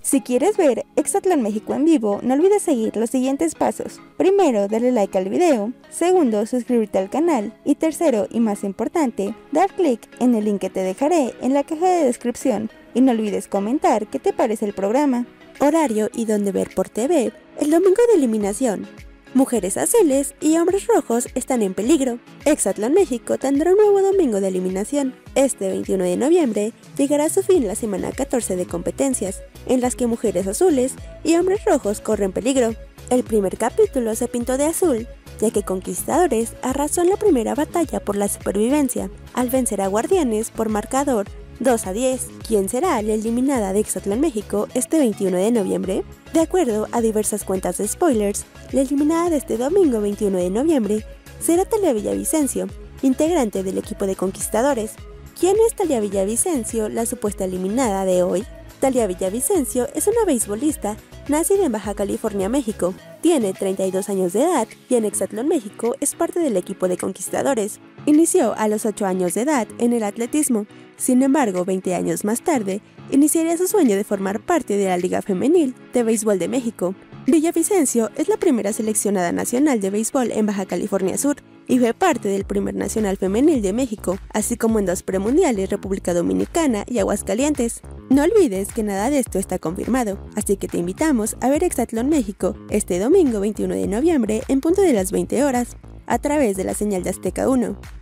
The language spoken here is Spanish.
Si quieres ver Exatlón México en vivo, no olvides seguir los siguientes pasos. Primero, darle like al video. Segundo, suscribirte al canal. Y tercero, y más importante, dar clic en el link que te dejaré en la caja de descripción. Y no olvides comentar qué te parece el programa. Horario y dónde ver por TV. El domingo de eliminación. Mujeres azules y hombres rojos están en peligro. Exatlón México tendrá un nuevo domingo de eliminación. Este 21 de noviembre llegará a su fin la semana 14 de competencias, en las que mujeres azules y hombres rojos corren peligro. El primer capítulo se pintó de azul, ya que Conquistadores arrasó en la primera batalla por la supervivencia, al vencer a Guardianes por marcador 2-10. ¿Quién será la eliminada de Exatlón México este 21 de noviembre? De acuerdo a diversas cuentas de spoilers, la eliminada de este domingo 21 de noviembre será Talia Villavicencio, integrante del equipo de Conquistadores. ¿Quién es Talia Villavicencio, la supuesta eliminada de hoy? Talia Villavicencio es una beisbolista nacida en Baja California, México. Tiene 32 años de edad y en Exatlón México es parte del equipo de Conquistadores. Inició a los 8 años de edad en el atletismo. Sin embargo, 20 años más tarde, iniciaría su sueño de formar parte de la Liga Femenil de Béisbol de México. Villavicencio es la primera seleccionada nacional de béisbol en Baja California Sur y fue parte del primer Nacional Femenil de México, así como en 2 premundiales República Dominicana y Aguascalientes. No olvides que nada de esto está confirmado, así que te invitamos a ver Exatlón México este domingo 21 de noviembre en punto de las 20 horas, a través de la señal de Azteca 1.